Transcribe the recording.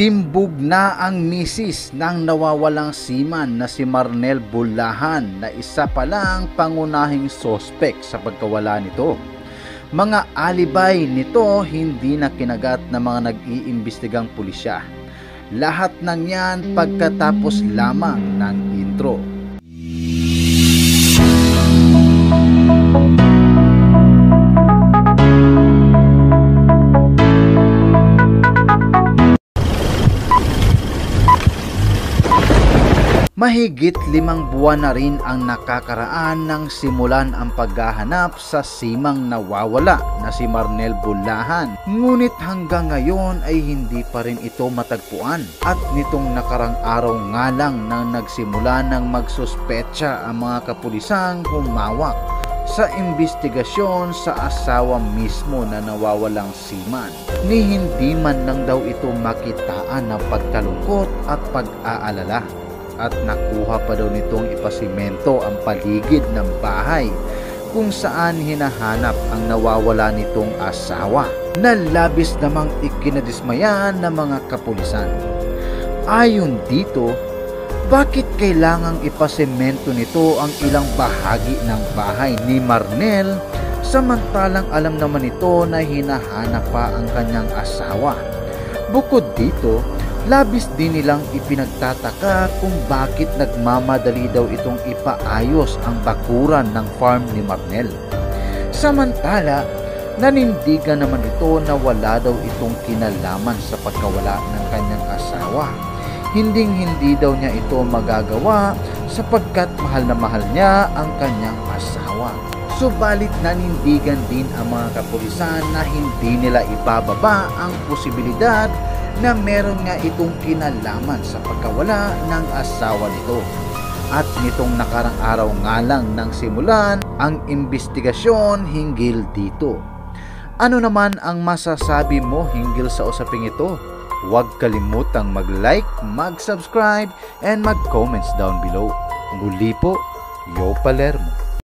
Timbog na ang misis ng nawawalang seaman na si Marnel Bulahan na isa pa lang pangunahing sospek sa pagkawala nito. Mga alibay nito hindi na kinagat ng mga nag-iimbestigang pulisya. Lahat ng yan pagkatapos lamang ng intro. Mahigit 5 buwan na rin ang nakakaraan nang simulan ang paghahanap sa simang nawawala na si Marnel Bulahan. Ngunit hanggang ngayon ay hindi pa rin ito matagpuan. At nitong nakarang araw nga lang nang nagsimula ng magsuspetsa ang mga kapulisang humawak sa imbestigasyon sa asawa mismo na nawawalang seaman. Ni hindi man lang daw ito makitaan ng pagkalungkot at pag-aalala. At nakuha pa daw nitong ipasimento ang paligid ng bahay kung saan hinahanap ang nawawala nitong asawa na labis namang ikinadismayan ng mga kapulisan. Ayon dito, bakit kailangang ipasemento nito ang ilang bahagi ng bahay ni Marnel samantalang alam naman nito na hinahanap pa ang kanyang asawa? Bukod dito, labis din nilang ipinagtataka kung bakit nagmamadali daw itong ipaayos ang bakuran ng farm ni Marnel. Samantala, nanindigan naman ito na wala daw itong kinalaman sa pagkawala ng kanyang asawa. Hinding-hindi daw niya ito magagawa sapagkat mahal na mahal niya ang kanyang asawa. Subalit nanindigan din ang mga kapulisan na hindi nila ibababa ang posibilidad na meron nga itong kinalaman sa pagkawala ng asawa nito. At nitong nakarang araw nga lang nang simulan ang imbestigasyon hinggil dito. Ano naman ang masasabi mo hinggil sa usaping ito? Huwag kalimutang mag-like, mag-subscribe, and mag-comments down below. Muli po, Yo Palermo.